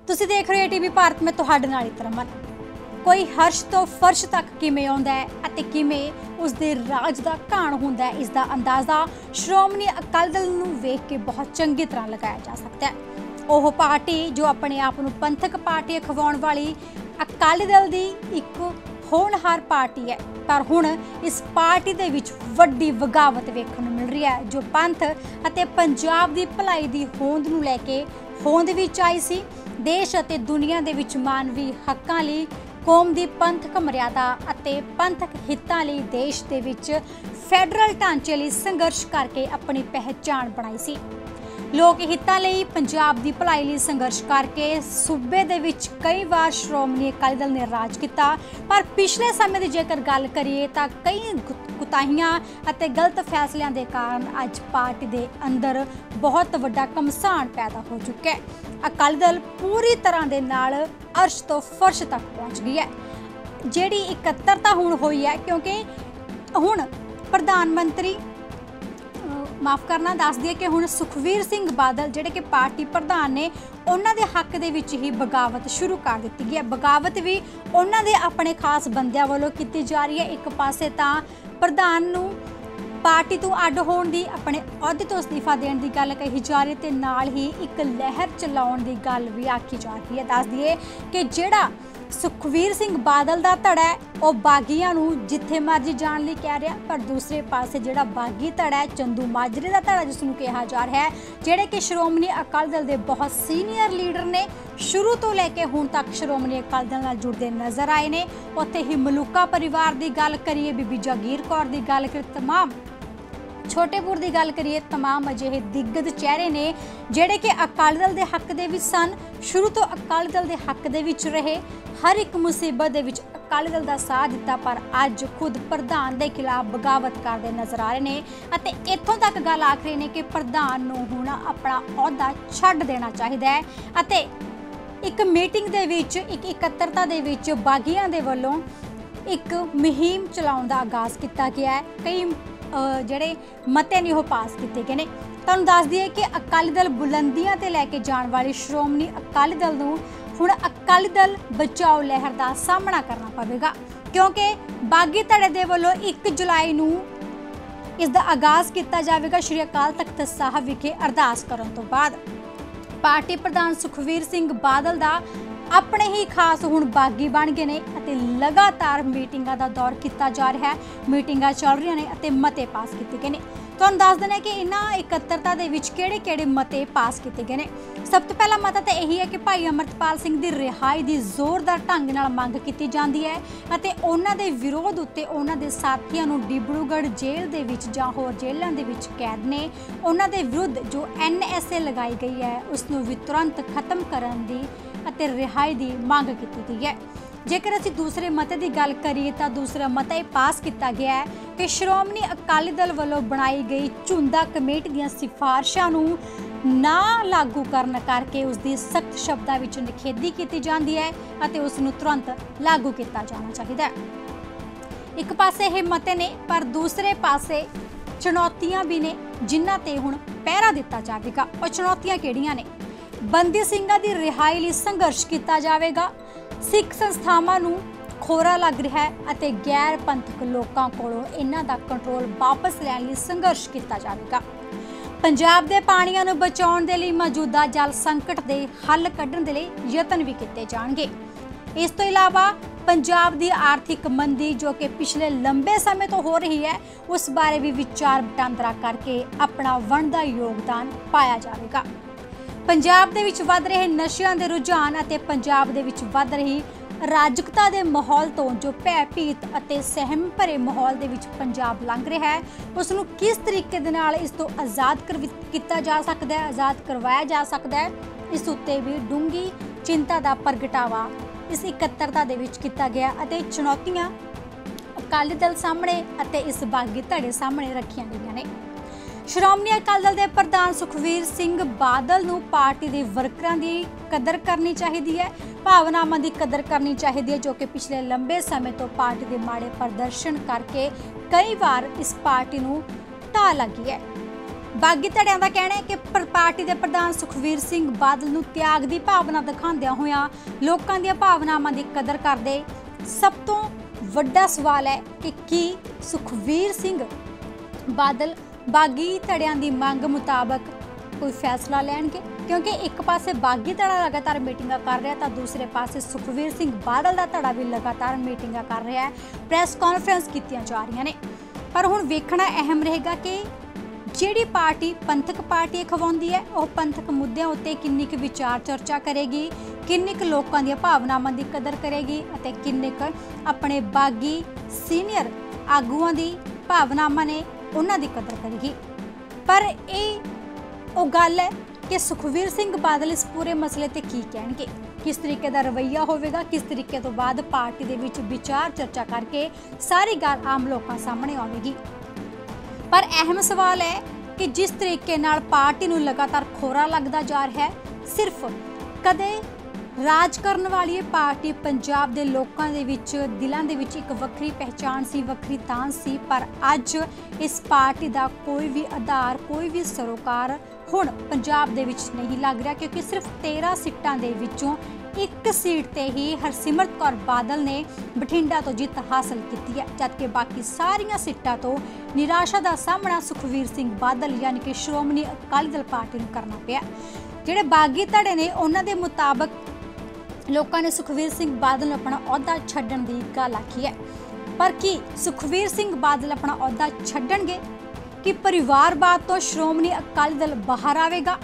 ਤੁਸੀਂ ਦੇਖ ਰਹੇ ਹੋ ਟੀਵੀ ਭਾਰਤ में ਤੁਹਾਡੇ ਨਾਲ ਇਤਰਮਨ। कोई हर्ष तो फर्श तक किवें आउंदा है अते किवें उसदे राज दा घाण हुंदा है, इसदा अंदाज़ा श्रोमणी अकाली दल नूं वेख के बहुत चंगी तरह लगाया जा सकता है। ओह पार्टी जो अपने आप नूं पंथक पार्टी अखवाउण वाली अकाली दल दी एक होनहार पार्टी है, पर हुण इस पार्टी दे विच वड्डी बगावत वेखण नूं मिल रही है, जो पंथ अते पंजाब दी भलाई दी होंद नूं लैके होंद विच आई सी। देश अते दुनिया दे विच मानवी हक्कां लई, कौम दी पंथक मर्यादा अते पंथक हितां लई देश दे विच फैडरल ढांचे लई संघर्ष करके अपनी पहचान बनाई सी। लोक हितां लई पंजाब दी भलाई लई संघर्ष करके सूबे दे विच कई बार श्रोमणी अकाली दल ने राज किया, पर पिछले समय की जेकर गल करिए तां कई कुताहियां अते गलत फैसलों के कारण अज पार्टी के अंदर बहुत वड्डा घमसान पैदा हो चुका है। अकाली दल पूरी तरह के नाल अर्श तो फर्श तक पहुँच गई है। जिहड़ी इकत्तरता हुण होई है, क्योंकि हुण प्रधानमंत्री माफ़ करना दस दिए कि हुण सुखवीर सिंह बादल जिहड़े कि पार्टी प्रधान ने, उन्हां दे हक दे विच ही बगावत शुरू कर दित्ती गई है। बगावत भी उन्हां दे अपने खास बंदियां वालों कीती जा रही है। एक पासे तां प्रधान नूं पार्टी तो अड होण दी, अपने अहुदे तो इस्तीफा देण दी गल कही जा रही है, ते नाल ही एक लहर चलाउण दी गल भी आखी जा रही है। दस दिए कि जिहड़ा सुखवीर सिंह बादल दा धड़ा है वह बागियां नूं जिथे मर्जी जाण लई कह रहा, पर दूसरे पासे जिहड़ा बागी धड़ा है चंदू माजरे दा धड़ा जिसनूं कहा जा रहा है, जिहड़े कि श्रोमणी अकाली दल दे बहुत सीनियर लीडर ने, शुरू तो लैके हुण तक श्रोमणी अकाली दल नाल जुड़दे नज़र आए ने। उत्थे ही मलूका परिवार की गल करिए, बीबी जागीर कौर की गल करिए, तमाम छोटेपुर की गल करिए, तमाम अजिहे दिग्गज चेहरे ने जिहड़े कि अकाली दल के हक दे विच सन, शुरू तो अकाली दल के हक दे विच रहे, हर एक मुसीबत दे विच अकाली दल का साथ दिता, पर अज खुद प्रधान के खिलाफ बगावत करते नजर आ रहे हैं। अते इत्थों तक गल आख रहे हैं कि प्रधान नूं हुण अपना अहुदा छड्ड देना चाहिए है। अते एक मीटिंग दे विच, एक इकत्तरता दे विच बागियां दे वल्लों एक मुहिम चलाउण दा आगाज़ किया गया है। कई ਜਿਹੜੇ मते ने पास किए गए हैं। तुहानूं दस दईए कि अकाली दल बुलंदियां ते लैके जाण वाली श्रोमणी अकाली दल नूं हुण अकाली दल बचाओ लहर का सामना करना पवेगा, क्योंकि बागी धड़े दे वल्लों 1 जुलाई नूं इसका आगाज़ किया जाएगा। श्री अकाल तख्त साहब विखे अरदास करन तो बाद पार्टी प्रधान सुखवीर सिंह बादल का अपने ही खास हुण बागी बन गए ने अते लगातार मीटिंगां दा दौर किया जा रहा है। मीटिंगां चल रही ने अते मते पास किए गए ने। तुहानूं दस देना कि इन्हां इकत्तरता दे विच किहड़े-किहड़े मते पास किए गए ने। सब तो पहला मता तो यही है कि भाई अमरतपाल सिंह की रिहाई की जोरदार ढंग नाल मंग की जाती है अते उन्हां दे विरोध उत्ते उन्हां दे साथियां नूं डिब्रूगढ़ जेल दे विच जां होर जेलां दे विच कैद ने, उन्हां दे विरुद्ध जो NSA लगाई गई है उसनूं भी तुरंत खत्म करन दी अते रिहाई की मांग की गई है। जेकर असीं दूसरे मते की गल करिए तो दूसरा मता पास किया गया है कि श्रोमणी अकाली दल वालों बनाई गई झुंदा कमेटी दी सिफारिशां नूं ना लागू करन करके उसकी सख्त शब्दां विच निखेधी की जाती है अते उसनूं तुरंत लागू किया जाना चाहिए। एक पासे ये मते ने, पर दूसरे पासे चुनौतियां भी ने जिन्हां ते हुण पहरा दिता जाएगा। और चुनौतियां किहड़ियां ने? बंदी ਸਿੰਘਾਂ ਦੀ रिहाई ਲਈ संघर्ष किया जाएगा। सिख संस्थावां नूं खोरा लग रहा है अते गैर पंथक लोकां कोलों इन्हां दा कंट्रोल वापस लैण लई संघर्ष किया जाएगा। पंजाब दे पाणीआं नूं बचाउण दे लई मौजूदा जल संकट दे हल कढण दे लई यतन भी किए जाणगे। इस तो इलावा पंजाब की आर्थिक मंदी जो कि पिछले लंबे समय तो हो रही है, उस बारे भी विचार वटांदरा करके अपना बनदा योगदान पाया जाएगा। पंजाब दे विच वध रहे नशियां दे रुझान अते पंजाब दे विच वध रही राजकता दे माहौल तो जो भयभीत अते सहम भरे माहौल दे विच पंजाब लंघ रहा है, उसनूं किस तरीके दे नाल इस तो आज़ाद किया जा सकता है, आज़ाद करवाया जा सकता है, इस उत्ते भी डूंगी चिंता का प्रगटावा इस इकत्तरता दे विच किया गया। अते चुनौतियां अकाली दल सामने अते इस बागी धड़े सामने रखियां गईयां ने। श्रोमणी अकाली दल के प्रधान सुखवीर सिंह बादल नूं पार्टी के वर्करां की कदर करनी चाहिए है, भावनावां की कदर करनी चाहिए है, जो कि पिछले लंबे समय तो पार्टी के माड़े प्रदर्शन करके कई बार इस पार्टी नूं ढा लगी है। ਬਾਗੀ ਧੜਿਆਂ ਦਾ ਕਹਿਣਾ ਹੈ ਕਿ ਪਾਰਟੀ ਦੇ ਪ੍ਰਧਾਨ ਸੁਖਵੀਰ ਸਿੰਘ ਬਾਦਲ ਨੂੰ ਤਿਆਗ ਦੀ ਭਾਵਨਾ ਦਿਖਾਉਂਦਿਆਂ ਹੋਇਆਂ ਲੋਕਾਂ ਦੀਆਂ ਭਾਵਨਾਵਾਂ ਦੀ ਕਦਰ ਕਰਦੇ। ਸਭ ਤੋਂ ਵੱਡਾ ਸਵਾਲ ਹੈ ਕਿ ਕੀ ਸੁਖਵੀਰ ਸਿੰਘ ਬਾਦਲ ਬਾਗੀ ਧੜਿਆਂ ਦੀ ਮੰਗ ਮੁਤਾਬਕ ਕੋਈ ਫੈਸਲਾ ਲੈਣਗੇ? क्योंकि एक पासे बागी धड़ा लगातार मीटिंगां कर रहा तो दूसरे पासे सुखवीर सिंह बादल का धड़ा भी लगातार मीटिंगां कर रहा है, प्रैस कॉन्फ्रेंस कीतियां जा रही ने। पर हुण वेखना अहम रहेगा कि जिहड़ी पार्टी पंथक पार्टी खवाउंदी है वह पंथक मुद्दों उत्ते किन्नी क विचार चर्चा करेगी, किन्नी क लोकां दी भावनावां दी कदर करेगी अते किन्नी क अपने बागी सीनियर आगूआं दी भावनावां ने उन्हां दी कदर करेगी। पर यह वो गल है कि सुखवीर सिंह बादल इस पूरे मसले ते की कहणगे, किस तरीके का रवैया होवेगा, किस तरीके तो बाद पार्टी दे विच विचार चर्चा करके सारी गल आम लोगों सामने आवेगी। पर अहम सवाल है कि जिस तरीके नाल पार्टी नूं लगातार खोरा लगदा जा रहा है, सिर्फ कदे राज करन वाली पार्टी पंजाब दे लोकां दे विच दिलां दे विच एक वक्री पहचान सी, वक्री तान सी, पर अज इस पार्टी दा कोई भी आधार, कोई भी सरोकार हुण पंजाब दे विच नहीं लग रहा, क्योंकि सिर्फ 13 सीटां दे विचों एक सीट ते ही हरसिमरत कौर बादल ने बठिंडा तो जित हासिल की है, जबकि बाकी सारियां सीटां तो निराशा का सामना सुखवीर सिंह बादल यानी कि श्रोमणी अकाली दल पार्टी नूं करना पिया। जिहड़े बागी धड़े ने उन्हां दे मुताबक लोगों ने सुखवीर सिंह बादल नूं अपना अहुदा छड्डण दी गल आखी है, पर की सुखवीर सिंह बादल अपना अहुदा छड्डणगे कि परिवारवाद तो श्रोमणी अकाली दल बाहर आवेगा?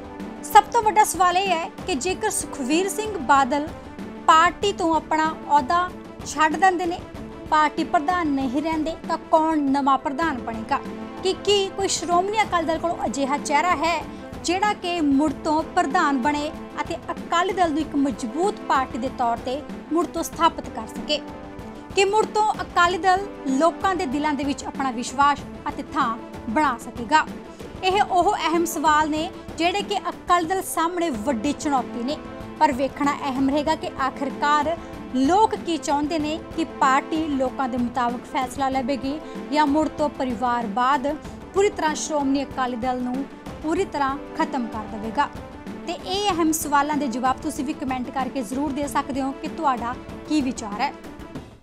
सब तो बड़ा सवाल यह है कि जेकर सुखवीर सिंह बादल पार्टी तो अपना अहुदा छड्ड देंदे ने, पार्टी प्रधान नहीं रहिंदे, तो कौन नवा प्रधान बनेगा? कि कोई श्रोमणी अकाली दल कोल अजिहा चेहरा है जिहड़ा कि मुड़ तो प्रधान बने अते अकाली दल नूं एक मजबूत पार्टी के तौर पर मुड़ तो स्थापित कर सके, कि मुड़ तो अकाली दल लोकां दे दिलां दे विच अपना विश्वास अते थां बना सकेगा? यह ओह अहम सवाल ने जिहड़े कि अकाली दल सामने वड्डी चुनौती ने। पर वेखना अहम रहेगा कि आखिरकार लोग की चाहुंदे ने, कि पार्टी लोकां दे मुताबिक फैसला लवेगी या मुड़ तो परिवारवाद पूरी तरह श्रोमणी अकाली दल नूं पूरी तरह खत्म कर देवेगा? ते ये अहम सवालों के जवाब तुसीं भी कमेंट करके जरूर दे सकते हो कि तुहाडा की विचार है।